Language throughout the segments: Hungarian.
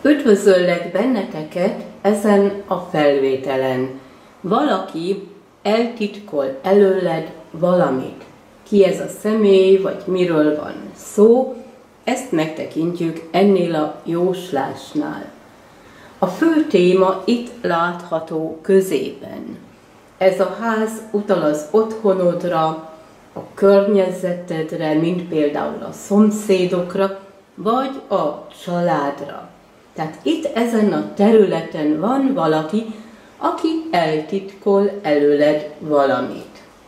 Üdvözöllek benneteket ezen a felvételen. Valaki eltitkol előled valamit. Ki ez a személy, vagy miről van szó, ezt megtekintjük ennél a jóslásnál. A fő téma itt látható középen. Ez a ház utal az otthonodra, a környezetedre, mint például a szomszédokra, vagy a családra. Tehát itt ezen a területen van valaki, aki eltitkol előled valamit.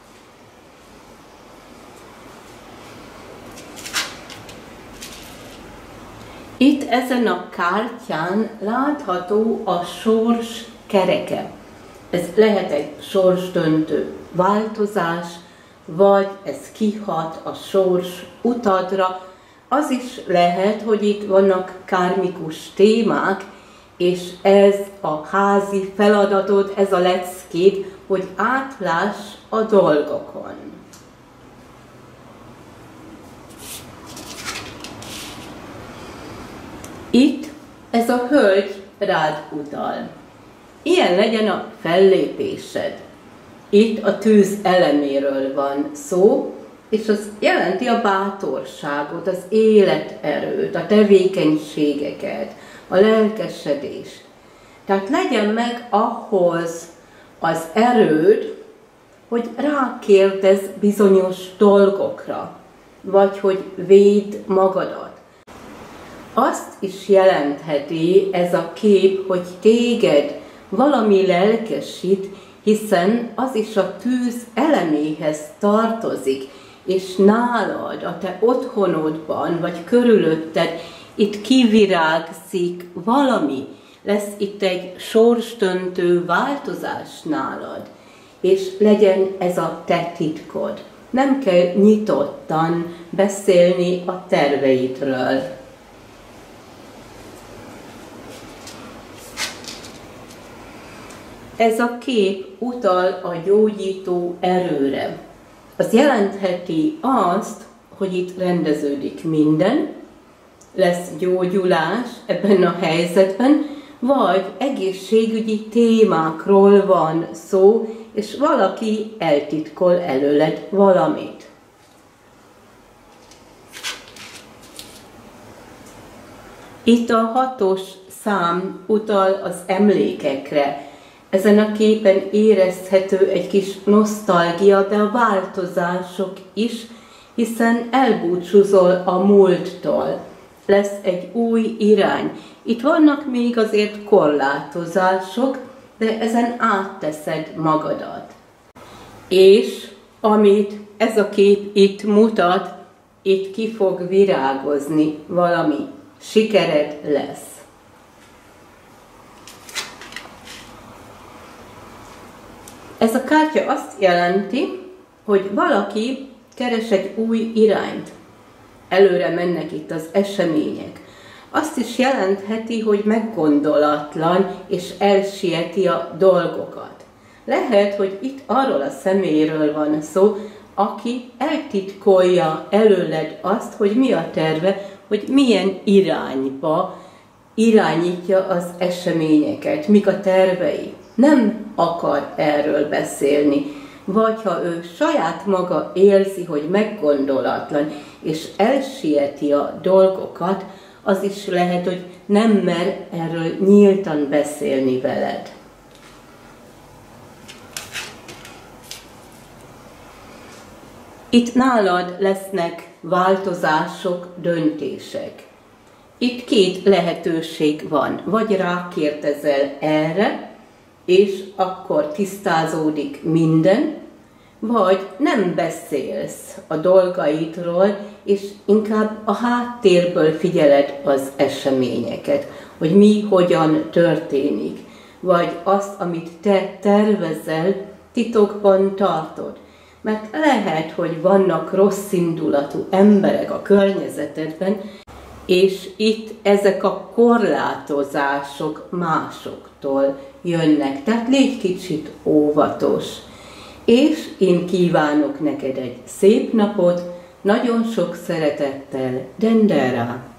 Itt ezen a kártyán látható a sors kereke. Ez lehet egy sorsdöntő változás, vagy ez kihat a sors utadra. Az is lehet, hogy itt vannak kármikus témák, és ez a házi feladatod, ez a leckéd, hogy átláss a dolgokon. Itt ez a hölgy rád utal. Ilyen legyen a fellépésed. Itt a tűz eleméről van szó, és az jelenti a bátorságot, az életerőt, a tevékenységeket, a lelkesedést. Tehát legyen meg ahhoz az erőd, hogy rákérdezz bizonyos dolgokra, vagy hogy védd magadat. Azt is jelentheti ez a kép, hogy téged valami lelkesít, hiszen az is a tűz eleméhez tartozik, és nálad, a te otthonodban, vagy körülötted itt kivirágzik valami, lesz itt egy sorsdöntő változás nálad, és legyen ez a te titkod. Nem kell nyitottan beszélni a terveidről. Ez a kép utal a gyógyító erőre. Az jelentheti azt, hogy itt rendeződik minden, lesz gyógyulás ebben a helyzetben, vagy egészségügyi témákról van szó, és valaki eltitkol előled valamit. Itt a 6-os szám utal az emlékekre. Ezen a képen érezhető egy kis nosztalgia, de a változások is, hiszen elbúcsúzol a múlttól. Lesz egy új irány. Itt vannak még azért korlátozások, de ezen átteszed magadat. És amit ez a kép itt mutat, itt ki fog virágozni valami. Sikered lesz. Ez a kártya azt jelenti, hogy valaki keres egy új irányt. Előre mennek itt az események. Azt is jelentheti, hogy meggondolatlan és elsieti a dolgokat. Lehet, hogy itt arról a személyről van szó, aki eltitkolja előled azt, hogy mi a terve, hogy milyen irányba irányítja az eseményeket, mik a tervei. Nem akar erről beszélni, vagy ha ő saját maga érzi, hogy meggondolatlan, és elsieti a dolgokat, az is lehet, hogy nem mer erről nyíltan beszélni veled. Itt nálad lesznek változások, döntések. Itt két lehetőség van, vagy rákérdezel erre, és akkor tisztázódik minden, vagy nem beszélsz a dolgaidról, és inkább a háttérből figyeled az eseményeket, hogy mi hogyan történik, vagy azt, amit te tervezel, titokban tartod. Mert lehet, hogy vannak rosszindulatú emberek a környezetedben, és itt ezek a korlátozások másoktól jönnek. Tehát légy kicsit óvatos. És én kívánok neked egy szép napot, nagyon sok szeretettel, Dendera!